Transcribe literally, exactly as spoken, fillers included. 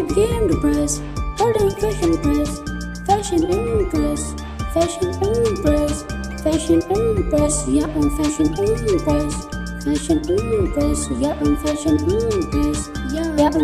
baby, yeah, I'm depressed. Holding fashion press, fashion impress, fashion impress, fashion impress, yeah, I'm fashion impress, fashion impress, yeah, I'm fashion impress, yeah, yeah.